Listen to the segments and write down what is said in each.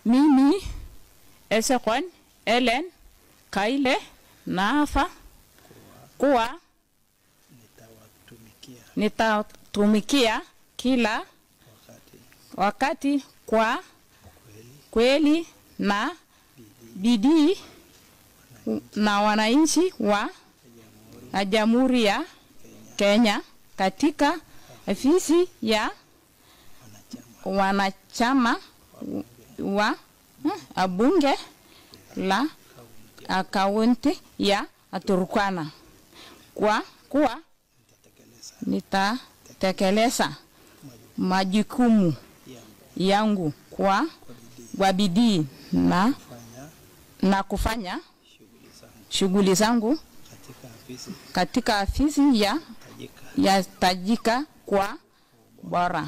Mimi Esekon Ellen Kaile Nafa kuwa nitatumikia kila wakati kwa kweli na bidii na wananchi wa Jamhuri ya Kenya katika ofisi ya wanachama wa bunge la kaunti ya Turkana kwa kuwa nitatekeleza majukumu yangu kwa bidii na kufanya shughuli zangu katika afisi ya tajika kwa bora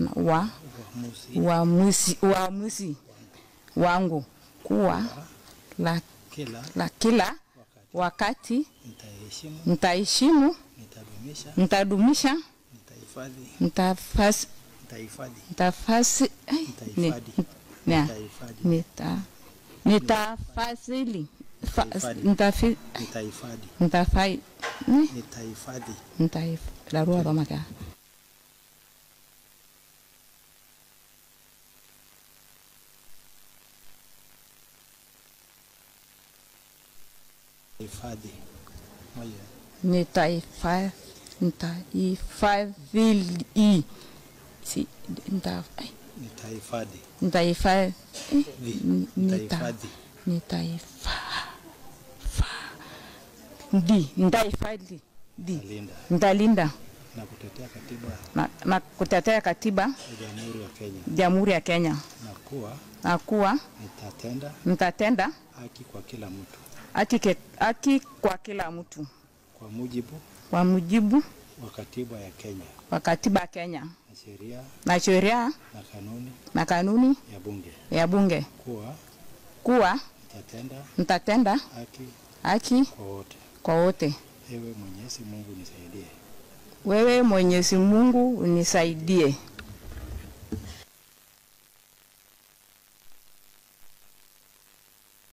uamuzi wangu kuwa la kila wakati nitaheshimu, nitadumisha, nitalinda na kutetea katiba Jamhuri ya Kenya na kuwa nitatenda haki kwa kila mtu kwa mujibu wa katiba ya Kenya na sheria na kanuni ya bunge kuwa nitatenda haki kwa wote. Wewe Mwenyezi Mungu unisaidie.